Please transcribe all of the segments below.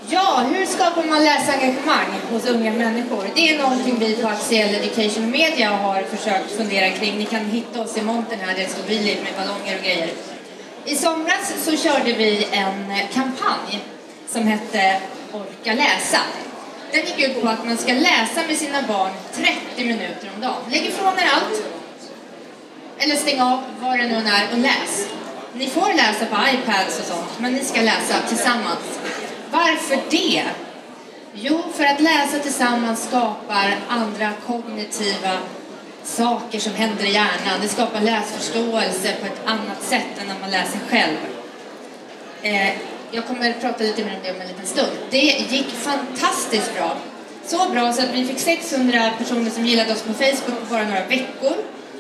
Ja, hur skapar man läsengagemang hos unga människor? Det är någonting vi på Axiell Education Media har försökt fundera kring. Ni kan hitta oss i montern här, det står biligt med ballonger och grejer. I somras så körde vi en kampanj som hette Orka läsa. Den gick ut på att man ska läsa med sina barn 30 minuter om dagen. Lägg ifrån er allt. Eller stäng av vad det nu är och läs. Ni får läsa på iPads och sånt, men ni ska läsa tillsammans. Varför det? Jo, för att läsa tillsammans skapar andra kognitiva saker som händer i hjärnan. Det skapar läsförståelse på ett annat sätt än när man läser själv. Jag kommer att prata lite mer om det om en liten stund. Det gick fantastiskt bra. Så bra så att vi fick 600 personer som gillade oss på Facebook på bara några veckor.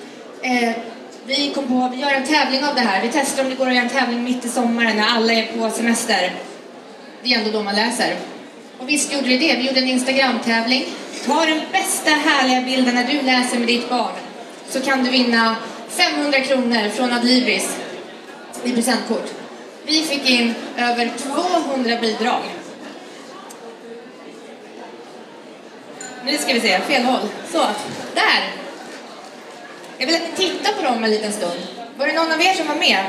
Vi kom på att vi gör en tävling av det här. Vi testar om det går att göra en tävling mitt i sommaren när alla är på semester. Det är ändå då man läser. Och visst gjorde vi det. Vi gjorde en Instagram-tävling. Ta den bästa härliga bilden när du läser med ditt barn. Så kan du vinna 500 kronor från Adlibris i presentkort. Vi fick in över 200 bidrag. Nu ska vi se, fel håll. Så, där. Jag vill att ni tittar på dem en liten stund. Var det någon av er som var med?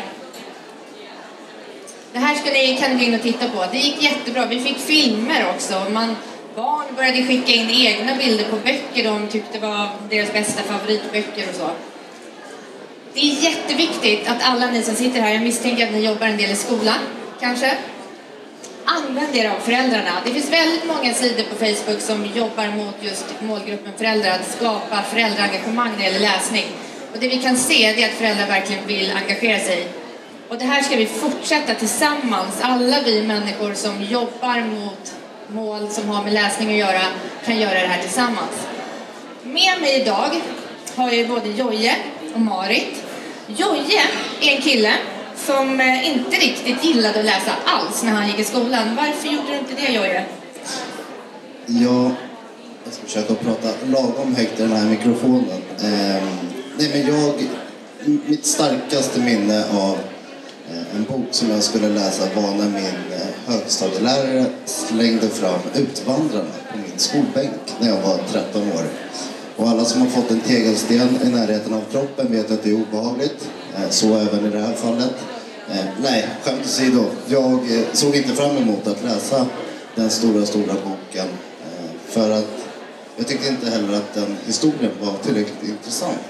Det här kan ni gå in och titta på. Det gick jättebra. Vi fick filmer också. Barn började skicka in egna bilder på böcker de tyckte var deras bästa favoritböcker och så. Det är jätteviktigt att alla ni som sitter här, jag misstänker att ni jobbar en del i skolan, kanske. Använd er av föräldrarna. Det finns väldigt många sidor på Facebook som jobbar mot just målgruppen föräldrar, att skapa föräldraengagemang när det gäller läsning. Och det vi kan se är att föräldrar verkligen vill engagera sig. Och det här ska vi fortsätta tillsammans. Alla vi människor som jobbar mot mål som har med läsning att göra kan göra det här tillsammans. Med mig idag har jag både Joje och Marit. Joje är en kille som inte riktigt gillade att läsa alls när han gick i skolan. Varför gjorde du inte det, Joje? Ja, jag ska försöka prata lagom högt i den här mikrofonen. Mitt starkaste minne av en bok som jag skulle läsa var när min högstadielärare slängde fram Utvandrarna på min skolbänk när jag var 13 år. Och alla som har fått en tegelsten i närheten av kroppen vet att det är obehagligt. Så även i det här fallet. Nej, skämt åsido. Jag såg inte fram emot att läsa den stora boken. För att jag tyckte inte heller att den historien var tillräckligt intressant.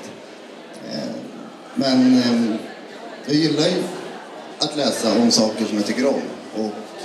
Men jag gillar ju att läsa om saker som jag tycker om. Och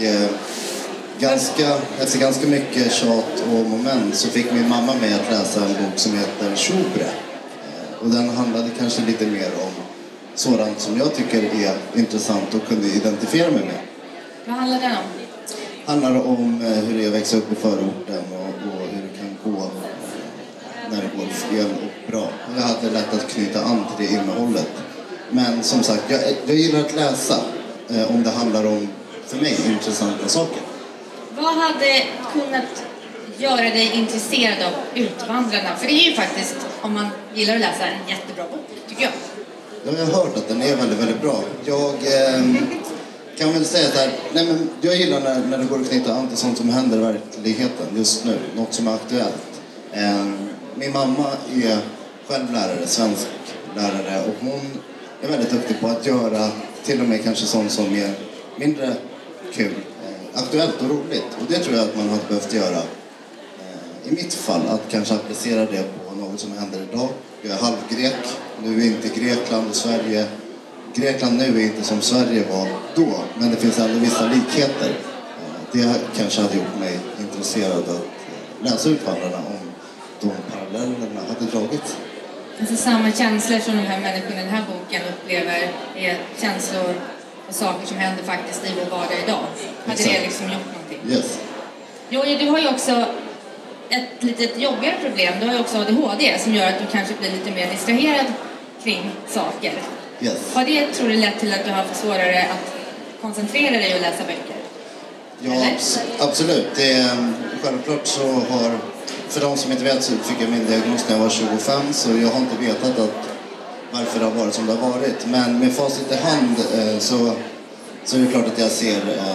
efter ganska mycket tjat och moment så fick min mamma med att läsa en bok som heter Shubre. Och den handlade kanske lite mer om sådant som jag tycker är intressant och kunde identifiera mig med. Vad handlar den om? Handlar om hur det är att växa upp i förorten och hur det kan gå när det går fel och bra. Jag hade lätt att knyta an till det innehållet. Men som sagt, jag gillar att läsa om det handlar om, för mig, intressanta saker. Vad hade kunnat göra dig intresserad av Utvandrarna? För det är ju faktiskt, om man gillar att läsa, en jättebra bok, tycker jag. Jag har hört att den är väldigt, väldigt bra. Jag kan väl säga så här, jag gillar när det går att knyta an till sånt som händer i verkligheten just nu. Något som är aktuellt. Min mamma är själv lärare, svensk lärare, och hon är väldigt duktig på att göra till och med kanske sånt som är mindre kul, aktuellt och roligt. Och det tror jag att man har behövt göra i mitt fall, att kanske applicera det på något som händer idag. Jag är halvgrek, nu är inte Grekland och Sverige. Grekland nu är inte som Sverige var då, men det finns ändå vissa likheter. Det kanske hade gjort mig intresserad att läsa Utvandrarna om de parallellerna hade dragits. Alltså samma känslor som de här människorna i den här boken upplever är känslor och saker som händer faktiskt i vår vardag idag. Hade det liksom gjort någonting? Yes. Jo, du har ju också ett litet jobbigare problem. Du har ju också ADHD som gör att du kanske blir lite mer distraherad kring saker. Yes. Har det, tror du, lett till att du har haft svårare att koncentrera dig och läsa böcker? Ja, absolut. Självklart så har, för de som inte vet, så fick jag min diagnos när jag var 25, så jag har inte vetat varför det har varit som det har varit. Men med facit i hand så är det klart att jag ser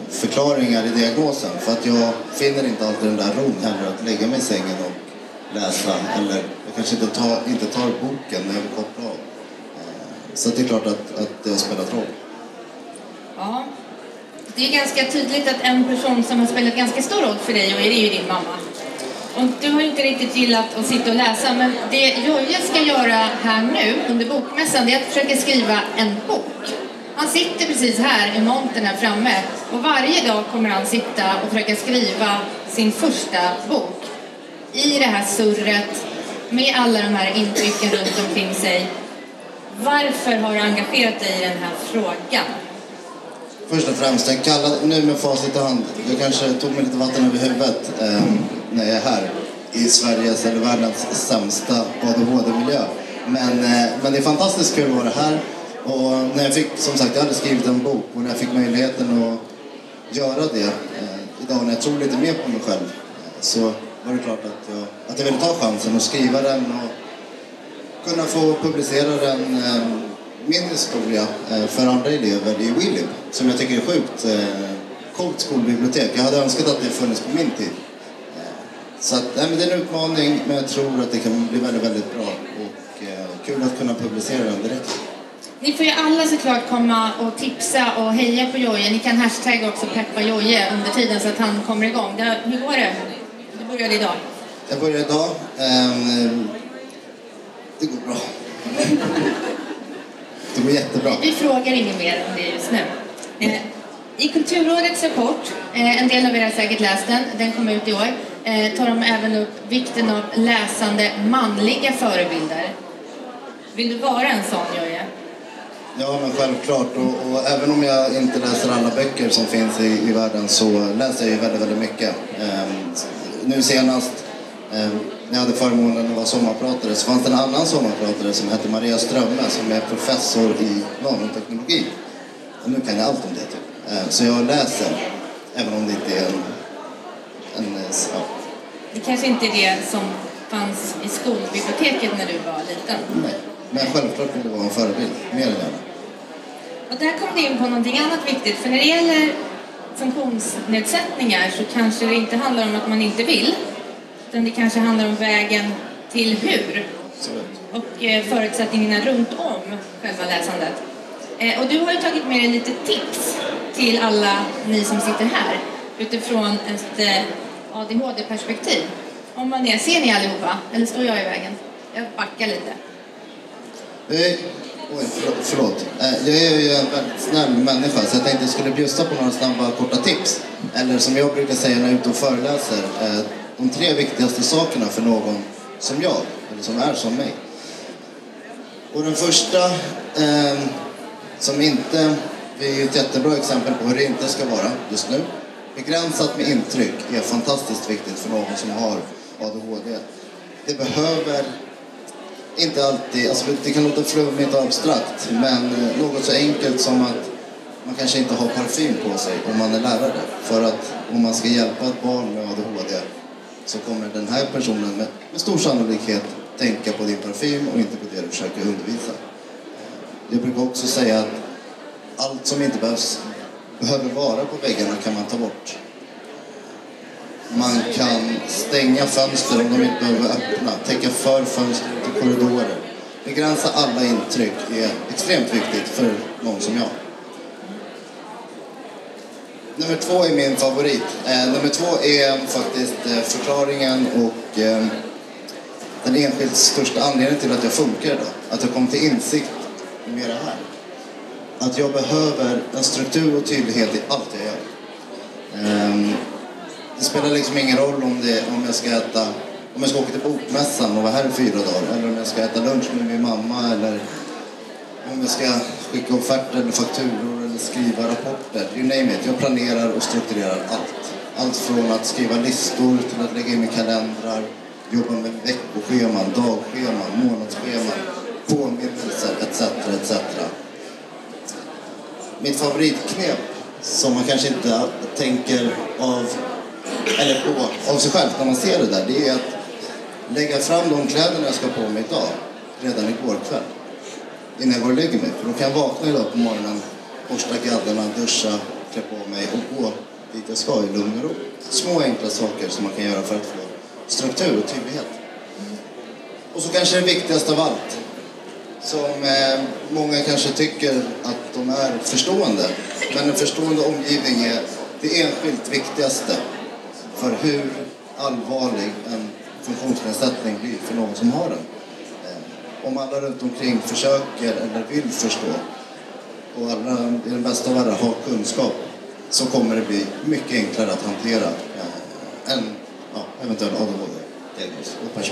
förklaringar i diagnosen. För att jag finner inte alltid den där ron heller att lägga mig i sängen och läsa. Eller jag kanske inte tar boken när jag vill koppla av. Så det är klart att det har spelat roll. Ja, det är ganska tydligt att en person som har spelat ganska stor roll för dig, och det är ju din mamma. Och du har inte riktigt gillat att sitta och läsa, men det Jojje ska göra här nu under bokmässan, det är att försöka skriva en bok. Han sitter precis här i montern här framme, och varje dag kommer han sitta och försöka skriva sin första bok. I det här surret, med alla de här intrycken runt omkring sig. Varför har du engagerat dig i den här frågan? Först och främst, jag kallar nu med facit i hand. Jag kanske tog mig lite vatten över huvudet när jag är här i Sveriges eller världens sämsta ADHD-miljö. Men det är fantastiskt kul att vara här. Och när jag fick, som sagt, jag hade skrivit en bok, och när jag fick möjligheten att göra det idag när jag tror lite mer på mig själv, så var det klart att jag ville ta chansen och skriva den och kunna få publicera den, min historia, för andra elever i Willib, som jag tycker är sjukt coolt skolbibliotek. Jag hade önskat att det funnits på min tid. Så att, men det är en utmaning, men jag tror att det kan bli väldigt, väldigt bra och kul att kunna publicera den direkt. Ni får ju alla såklart komma och tipsa och heja på Jojje. Ni kan hashtagga också peppa Jojje under tiden så att han kommer igång. Hur går det? Du började idag. Jag började idag. Det går bra. Det går jättebra. Vi frågar inget mer om det just nu. I Kulturrådets rapport, en del av er har säkert läst den kom ut i år, tar de även upp vikten av läsande manliga förebilder. Vill du vara en sån, Jojje? Ja, men självklart. Och även om jag inte läser alla böcker som finns i världen, så läser jag ju väldigt, väldigt mycket. Nu senast, när jag hade förmånen att vara sommarpratare, så fanns det en annan sommarpratare som heter Maria Strömme, som är professor i nanoteknologi. Och nu kan jag allt om det, typ. Så jag läser, även om det inte är ja. Det kanske inte är det som fanns i skolbiblioteket när du var liten. Nej, men självklart vill det vara en förebild, mer än gärna. Och där kom det in på någonting annat viktigt. För när det gäller funktionsnedsättningar så kanske det inte handlar om att man inte vill. Utan det kanske handlar om vägen till hur. Och förutsättningarna runt om själva läsandet. Och du har ju tagit med dig lite tips till alla ni som sitter här. Utifrån ett ADHD-perspektiv. Om man ser ni allihopa? Eller står jag i vägen? Jag backar lite. Förlåt. Jag är ju en väldigt snäll människa, så jag tänkte att jag skulle bjussa på några snabba korta tips. Eller som jag brukar säga när jag är ute och föreläser, de 3 viktigaste sakerna för någon som jag, eller som är som mig. Och den första, som inte, det är ju ett jättebra exempel på hur det inte ska vara just nu. Begränsat med intryck är fantastiskt viktigt för någon som har ADHD. Det behöver inte alltid, alltså det kan låta flummigt och abstrakt, men något så enkelt som att man kanske inte har parfym på sig om man är lärare. För att om man ska hjälpa ett barn med ADHD så kommer den här personen med stor sannolikhet tänka på din parfym och inte på det du försöker undervisa. Jag brukar också säga att allt som inte behöver vara på väggarna kan man ta bort. Man kan stänga fönster om de inte behöver öppna. Täcka för fönster till korridorer. Begränsa alla intryck är extremt viktigt för någon som jag. Nummer 2 är min favorit. Nummer 2 är faktiskt förklaringen och den enskilt största anledningen till att jag funkar idag. Att jag kom till insikt med det här. Att jag behöver en struktur och tydlighet i allt jag gör. Det spelar liksom ingen roll om jag ska åka till bokmässan och vara här i 4 dagar, eller om jag ska äta lunch med min mamma, eller om jag ska skicka offerter eller fakturor eller skriva rapporter. You name it. Jag planerar och strukturerar allt. Allt från att skriva listor till att lägga in i kalendrar, jobba med veckoscheman, dagscheman, månadsscheman, påminnelser etc. etc. Mitt favoritknep, som man kanske inte tänker av sig själv när man ser det där, det är att lägga fram de kläderna jag ska på mig idag redan igår kväll innan jag går och lägger mig. För då kan jag vakna idag på morgonen, borsta gaddarna, duscha, klä på mig och gå dit jag ska i lugn och ro. Små enkla saker som man kan göra för att få struktur och tydlighet. Och så kanske det viktigaste av allt, som många kanske tycker att de är förstående. Men en förstående omgivning är det enskilt viktigaste för hur allvarlig en funktionsnedsättning blir för någon som har den. Om alla runt omkring försöker eller vill förstå och alla i den bästa av världen har kunskap, så kommer det bli mycket enklare att hantera en eventuell ADHD-diagnos och person.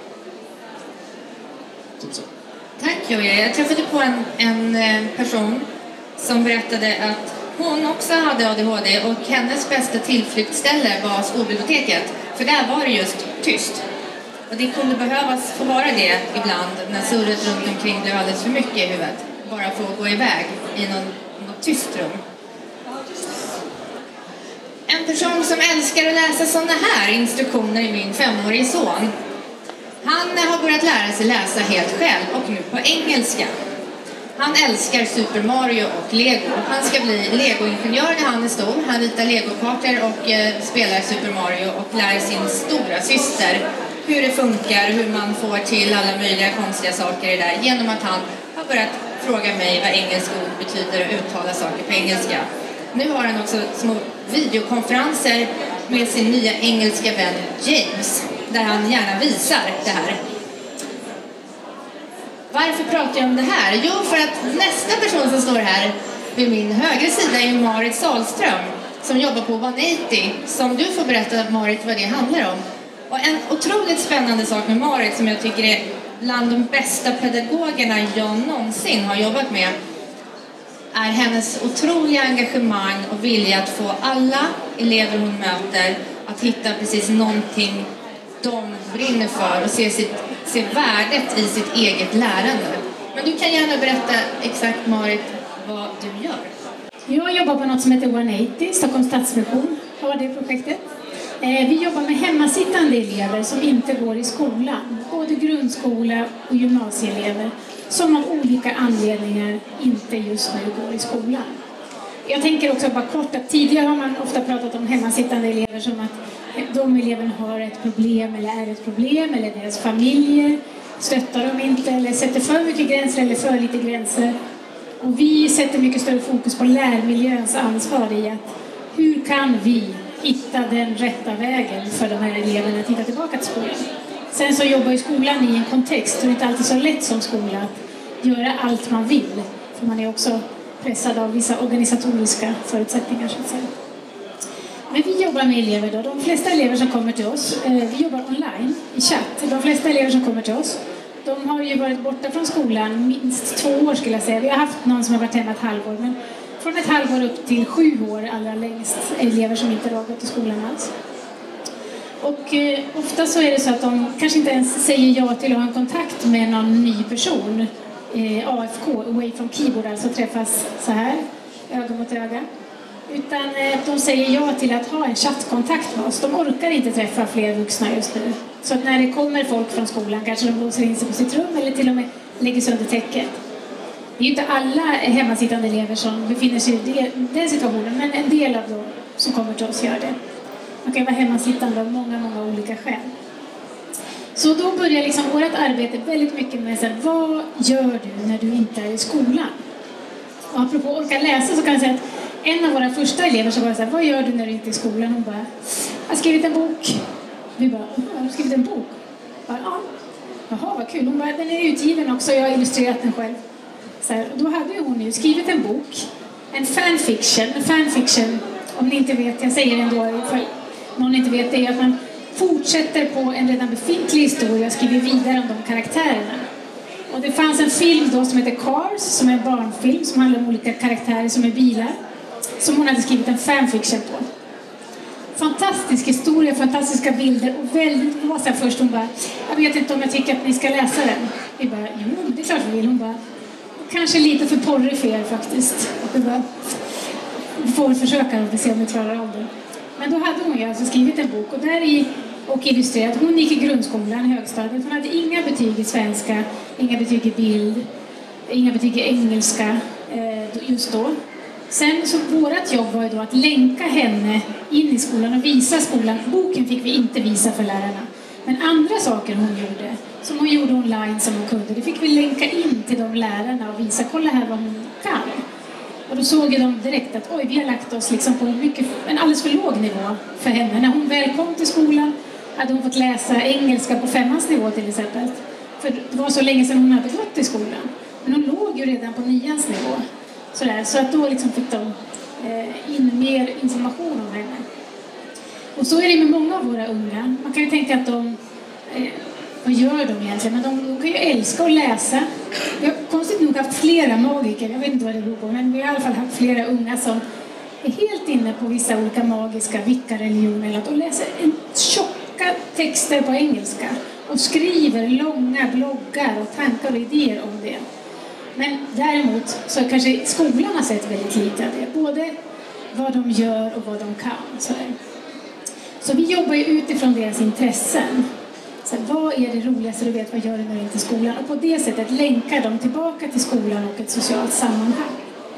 Typ så. Tack Joja. Jag träffade på en person som berättade att hon också hade ADHD och hennes bästa tillflyktsställe var skolbiblioteket. För där var det just tyst. Och det kunde behövas få vara det ibland när surret runt omkring blev alldeles för mycket i huvudet. Bara få gå iväg i något tyst rum. En person som älskar att läsa sådana här instruktioner är min 5-årige son. Han har börjat lära sig läsa helt själv och nu på engelska. Han älskar Super Mario och Lego. Han ska bli Lego-ingenjör när han är stor. Han ritar Lego-kartor och spelar Super Mario och lär sin stora syster hur det funkar, hur man får till alla möjliga konstiga saker i det där. Genom att han har börjat fråga mig vad engelska ord betyder och uttala saker på engelska. Nu har han också små videokonferenser med sin nya engelska vän James, där han gärna visar det här. Varför pratar jag om det här? Jo, för att nästa person som står här vid min högra sida är Marit Salström som jobbar på 180. Som du får berätta, Marit, vad det handlar om. Och en otroligt spännande sak med Marit som jag tycker är bland de bästa pedagogerna jag någonsin har jobbat med är hennes otroliga engagemang och vilja att få alla elever hon möter att hitta precis någonting de brinner för och se värdet i sitt eget lärande. Men du kan gärna berätta exakt, Marit, vad du gör. Jag jobbar på något som heter 180, Stockholms Stadsmission har det projektet. Vi jobbar med hemmasittande elever som inte går i skolan, både grundskola och gymnasieelever som av olika anledningar inte just nu går i skolan. Jag tänker också bara kort att tidigare har man ofta pratat om hemmasittande elever som att de eleverna har ett problem eller är ett problem, eller deras familjer stöttar dem inte eller sätter för mycket gränser eller för lite gränser. Och vi sätter mycket större fokus på lärmiljöns ansvar i att hur kan vi hitta den rätta vägen för de här eleverna att hitta tillbaka till skolan. Sen så jobbar ju skolan i en kontext och det är inte alltid så lätt som skola att göra allt man vill. För man är också pressad av vissa organisatoriska förutsättningar så att säga. Men vi jobbar med elever då. De flesta elever som kommer till oss, vi jobbar online i chatt. De flesta elever som kommer till oss, de har ju varit borta från skolan minst 2 år skulle jag säga. Vi har haft någon som har varit hemma ett halvår, men från ett halvår upp till 7 år allra längst elever som inte har gått i skolan alls. Och ofta så är det så att de kanske inte ens säger ja till att ha en kontakt med någon ny person. AFK, away from keyboard, alltså träffas så här, öga mot öga. Utan de säger ja till att ha en chattkontakt med oss. De orkar inte träffa fler vuxna just nu. Så att när det kommer folk från skolan kanske de låser in sig på sitt rum eller till och med lägger sig under täcket. Det är ju inte alla hemmasittande elever som befinner sig i den situationen, men en del av dem som kommer till oss gör det. Man kan vara hemmasittande av många olika skäl. Så då börjar liksom vårt arbete väldigt mycket med så här, vad gör du när du inte är i skolan? Och apropå orka läsa så kan jag säga att en av våra första elever så var så här, vad gör du när du inte är i skolan? Hon bara, jag har skrivit en bok. Vi bara, har du skrivit en bok? Bara, ja. Jaha, vad kul. Hon bara, den är utgiven också, jag har illustrerat den själv. Så här, då hade hon ju skrivit en bok, en fanfiction, om ni inte vet, jag säger det ändå ifall någon inte vet, det är att man fortsätter på en redan befintlig historia och skriver vidare om de karaktärerna. Och det fanns en film då som heter Cars, som är en barnfilm som handlar om olika karaktärer som är bilar, som hon hade skrivit en fanfiction på. Fantastisk historia, fantastiska bilder och väldigt bra. Sen först hon bara, jag vet inte om jag tycker att ni ska läsa den. Vi bara, jo det är klart vi vill. Hon bara, kanske lite för porrig för er faktiskt. Och vi bara, vi får försöka och se om vi klarar av det. Men då hade hon ju alltså skrivit en bok och där i och illustrerat. Hon gick i grundskolan, högstadiet. Hon hade inga betyg i svenska, inga betyg i bild, inga betyg i engelska just då. Sen så vårt jobb var ju då att länka henne in i skolan och visa skolan. Boken fick vi inte visa för lärarna. Men andra saker hon gjorde, som hon gjorde online som hon kunde, det fick vi länka in till de lärarna och visa, kolla här vad hon kan. Och då såg de direkt att oj, vi har lagt oss liksom på en alldeles för låg nivå för henne. När hon väl kom till skolan hade hon fått läsa engelska på 5:ans nivå till exempel. För det var så länge sedan hon hade gått i skolan. Men hon låg ju redan på 9:ans nivå. Så att då liksom fick de in mer information om henne. Och så är det med många av våra unga. Man kan ju tänka att vad gör de egentligen? Men de kan ju älska att läsa. Vi har konstigt nog haft flera magiker, jag vet inte vad det beror på, men vi har i alla fall haft flera unga som är helt inne på vissa olika magiska vicka-religioner. Eller att de läser tjocka texter på engelska och skriver långa bloggar och tankar och idéer om det. Men däremot så kanske skolan har sett väldigt lite av det. Både vad de gör och vad de kan. Så vi jobbar ju utifrån deras intressen. Så vad är det roligaste du vet, vad gör du när du inte är i skolan? Och på det sättet länkar de tillbaka till skolan och ett socialt sammanhang.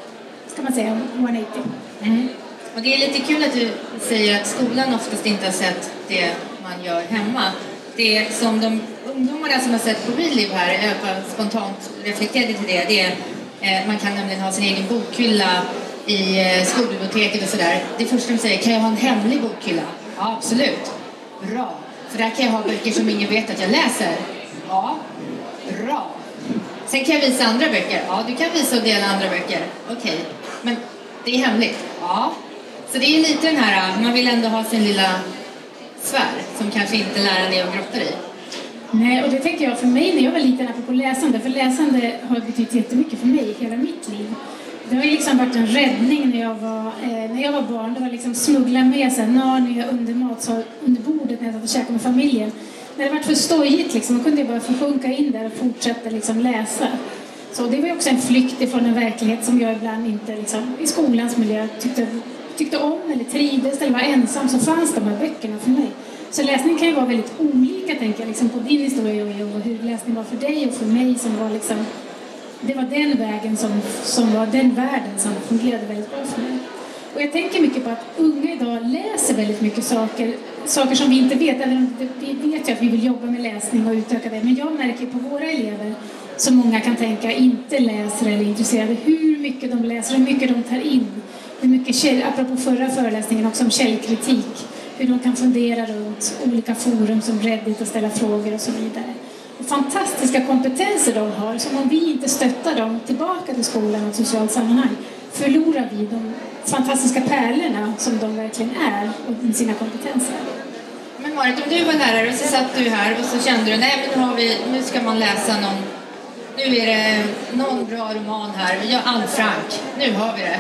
Ska man säga 180. Mm. Och det är lite kul att du säger att skolan oftast inte har sett det man gör hemma. Det som de ungdomarna som har sett på Reliv här, jag spontant reflekterade till det är man kan nämligen ha sin egen bokhylla i skolbiblioteket och sådär. Det första de säger, kan jag ha en hemlig bokhylla? Ja, absolut. Bra. För där kan jag ha böcker som ingen vet att jag läser. Ja, bra. Sen kan jag visa andra böcker. Ja, du kan visa och dela andra böcker. Okej, men det är hemligt. Ja. Så det är lite den här, man vill ändå ha sin lilla sfär som kanske inte läraren är och grottar i. Nej, och det tänker jag för mig när jag var liten på läsande. För läsande har betytt jättemycket för mig hela mitt liv. Det har ju liksom varit en räddning när jag var barn. Det var liksom smuggla med sig Narnia under bordet när jag satt och käkade med familjen. När det var för stojigt liksom, då kunde jag bara få sjunka in där och fortsätta liksom läsa. Så det var ju också en flykt ifrån en verklighet som jag ibland inte liksom, i skolans miljö tyckte om eller trivdes eller var ensam, så fanns de här böckerna för mig. Så läsning kan ju vara väldigt olika, tänker jag, liksom på din historia och hur läsning var för dig och för mig som var liksom, det var den vägen som var den världen som fungerade väldigt bra för mig. Och jag tänker mycket på att unga idag läser väldigt mycket saker som vi inte vet. Eller vi vet ju att vi vill jobba med läsning och utöka det. Men jag märker på våra elever, som många kan tänka inte läser eller är intresserade, hur mycket de läser, hur mycket de tar in. Hur mycket, apropå förra föreläsningen också om källkritik. Hur de kan fundera runt olika forum som Reddit och ställa frågor och så vidare. Och fantastiska kompetenser de har, som om vi inte stöttar dem tillbaka till skolan och socialt sammanhang, förlorar vi de fantastiska pärlorna som de verkligen är och sina kompetenser. Men Marit, om du var lärare och så satt du här och så kände du, nej men nu ska man läsa nu är det någon bra roman här, Anne Frank, nu har vi det.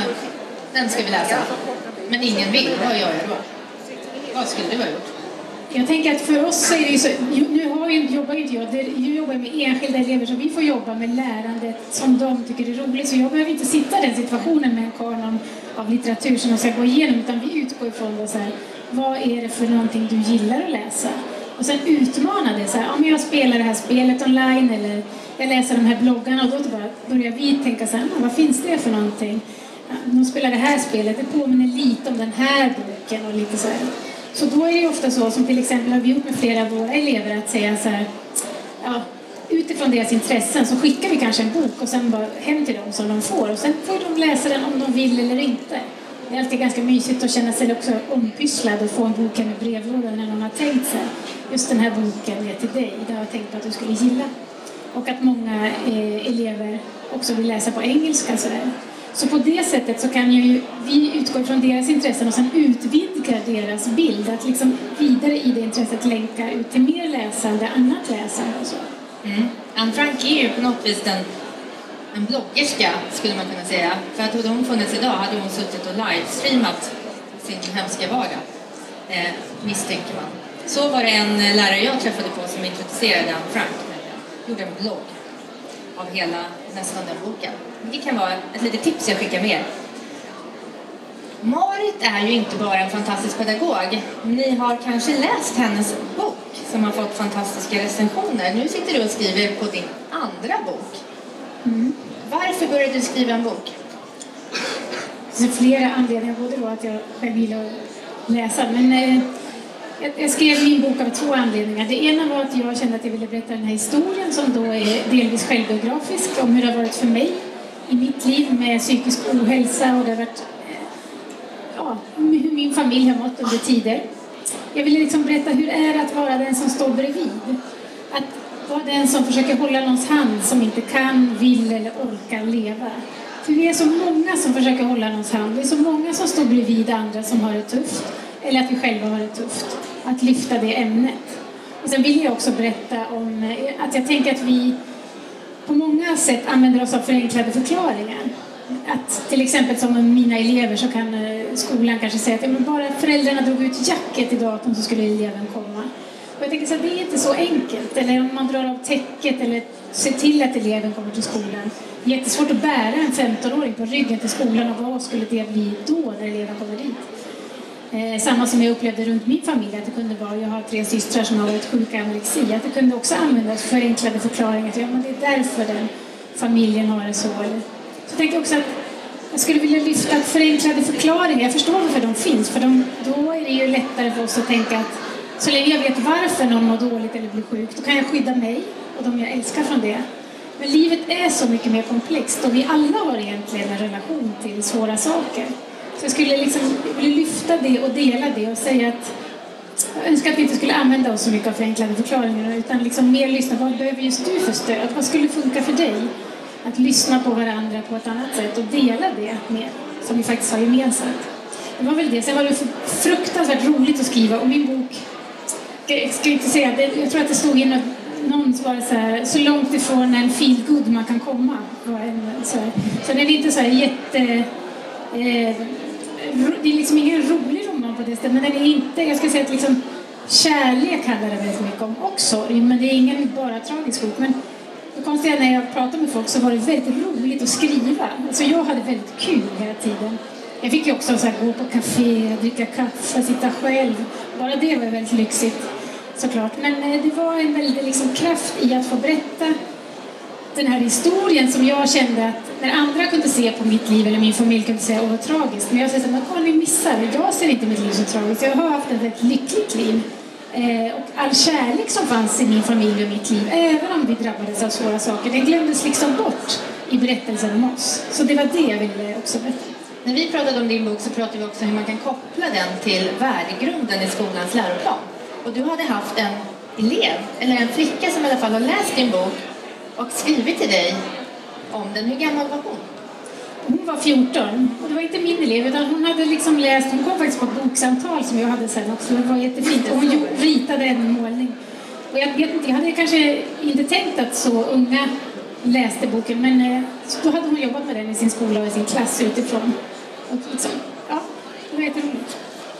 Den ska vi läsa. Men ingen vill, vad gör jag då? Vad skulle du ha gjort? Jag tänker att för oss är det ju så, jobbar inte jag jobbar med enskilda elever, så vi får jobba med lärandet som de tycker är roligt. Så jag behöver inte sitta i den situationen med en kanon av litteratur som de ska gå igenom, utan vi utgår ifrån det så här, vad är det för någonting du gillar att läsa? Och sen utmana det så här, om jag spelar det här spelet online eller jag läser de här bloggarna, och då börjar vi tänka så här, vad finns det för någonting? Ja, de spelar det här spelet, det påminner lite om den här boken och lite så här. Så då är det ofta så, som till exempel har vi gjort med flera av våra elever, att säga så här, ja, utifrån deras intressen så skickar vi kanske en bok och sen bara hem till dem som de får. Och sen får de läsa den om de vill eller inte. Det är alltid ganska mysigt att känna sig också ompysslad och få en bok med brevlådan när någon har tänkt sig, just den här boken är till dig, det har jag tänkt på att du skulle gilla. Och att många elever också vill läsa på engelska sådär. Så på det sättet så kan ju vi utgå från deras intressen och sen utvidga deras bild. Att liksom vidare i det intresset länka ut till mer läsande, annat läsande och så. Mm. Anne Frank är ju på något vis en bloggerska, skulle man kunna säga. För att hade hon funnits idag hade hon suttit och livestreamat sin hemska vardag, misstänker man. Så var det en lärare jag träffade på som introducerade Anne Frank. Gjorde en blogg av nästan den boken. Det kan vara ett litet tips jag skickar med. Marit är ju inte bara en fantastisk pedagog. Ni har kanske läst hennes bok som har fått fantastiska recensioner. Nu sitter du och skriver på din andra bok. Mm. Varför började du skriva en bok? Det finns flera anledningar, både då att jag själv gillar att läsa, men jag skrev min bok av 2 anledningar. Det ena var att jag kände att jag ville berätta den här historien som då är delvis självbiografisk om hur det har varit för mig i mitt liv med psykisk ohälsa, och det har varit hur min familj har mått under tider. Jag ville liksom berätta hur det är att vara den som står bredvid. Att vara den som försöker hålla någons hand som inte kan, vill eller orkar leva. För vi är så många som försöker hålla någons hand. Det är så många som står bredvid andra som har det tufft. Eller att vi själva har det tufft. Att lyfta det ämnet. Och sen vill jag också berätta om att jag tänker att vi på många sätt använder oss av förenklade förklaringar. Att till exempel som mina elever så kan skolan kanske säga att bara föräldrarna drog ut jacket i datorn så skulle eleven komma. Och jag tänker så att det är inte så enkelt. Eller om man drar av täcket eller ser till att eleven kommer till skolan. Det är jättesvårt att bära en 15-åring på ryggen till skolan, och vad skulle det bli då när eleven kommer dit? Samma som jag upplevde runt min familj, att det kunde vara, jag har 3 systrar som har varit sjuka anorexi, att det kunde också användas förenklade förklaringar till men det är därför den familjen har det så. Så jag tänker också att jag skulle vilja lyfta förenklade förklaringar. Jag förstår varför de finns, för då är det ju lättare för oss att tänka att så länge jag vet varför någon mår dåligt eller blir sjuk, då kan jag skydda mig och de jag älskar från det. Men livet är så mycket mer komplext, och vi alla har egentligen en relation till svåra saker. Så jag skulle liksom vilja lyfta det och dela det och säga att jag önskar att vi inte skulle använda oss så mycket av förenklade förklaringar, utan liksom mer lyssna. Vad behöver just du för stöd? Vad skulle funka för dig? Att lyssna på varandra på ett annat sätt och dela det med, som vi faktiskt har gemensamt. Det var väl det. Sen var det fruktansvärt roligt att skriva, och min bok, jag ska inte säga det, jag tror att det stod in någon som var så här, så långt ifrån en feel good man kan komma. Så den är inte så här jätte... det är liksom ingen rolig roman på det sättet, men den är inte, jag ska säga att liksom kärlek handlar det väldigt mycket om, och sorg, men det är ingen bara tragisk bok. Men det konstiga när jag pratar med folk så var det väldigt roligt att skriva. Alltså jag hade väldigt kul hela tiden. Jag fick ju också så här, gå på café, dricka kaffe, sitta själv. Bara det var väldigt lyxigt såklart. Men det var en väldigt liksom kraft i att få berätta den här historien som jag kände att när andra kunde se på mitt liv eller min familj kunde säga vad tragiskt. Men jag säger så här, vad ni missar? Jag ser inte mitt liv så tragiskt. Jag har haft ett väldigt lyckligt liv. Och all kärlek som fanns i min familj och mitt liv, även om vi drabbades av svåra saker, det glömdes liksom bort i berättelsen om oss. Så det var det jag ville också berätta. När vi pratade om din bok så pratade vi också om hur man kan koppla den till värdegrunden i skolans läroplan. Och du hade haft en elev, eller en flicka som i alla fall har läst din bok och skrivit till dig om den. Hur gammal var hon? Hon var 14, och det var inte min elev, utan hon hade liksom läst, hon kom faktiskt på ett boksamtal som jag hade sen också, det var jättefint, och hon ritade en målning. Och jag vet inte, jag hade kanske inte tänkt att så unga läste boken, men då hade hon jobbat med den i sin skola och i sin klass utifrån. Och liksom, ja, det var jätteroligt.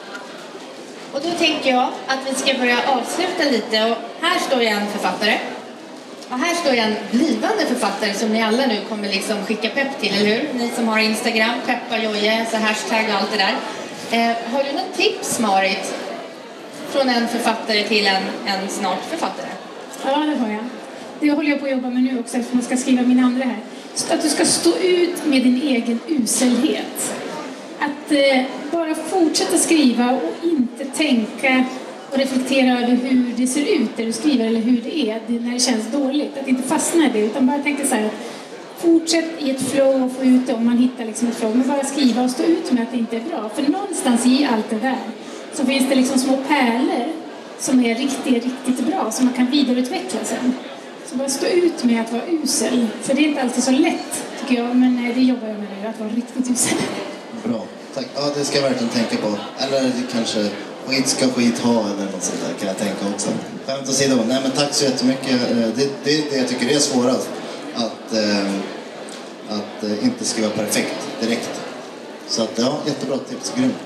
Och då tänker jag att vi ska börja avsluta lite, och här står jag en författare. Och här står jag en blivande författare som ni alla nu kommer liksom skicka pepp till, eller hur? Ni som har Instagram, peppa Joje, så hashtag och allt det där. Har du något tips, Marit, från en författare till en snart författare? Ja, det har jag. Det håller jag på att jobba med nu också, eftersom jag ska skriva min andra här. Så att du ska stå ut med din egen uselhet. Att bara fortsätta skriva och inte tänka och reflektera över hur det ser ut det du skriver eller hur det är när det känns dåligt. Att inte fastna i det, utan bara tänka så här att fortsätt i ett flow och få ut det om man hittar liksom ett flow. Men bara skriva och stå ut med att det inte är bra. För någonstans i allt det där så finns det liksom små pärlor som är riktigt bra, som man kan vidareutveckla sen. Så bara stå ut med att vara usel. För det är inte alltid så lätt, tycker jag, men det jobbar jag med nu, att vara riktigt usel. Bra, tack. Ja, det ska jag verkligen tänka på. Eller kanske skit ska skit ha eller något sånt där, kan jag tänka också. Skämt åsido. Nej, men tack så jättemycket. Det är det jag tycker är svårast. Att inte skriva perfekt direkt. Så att ja, jättebra tips. Grymt.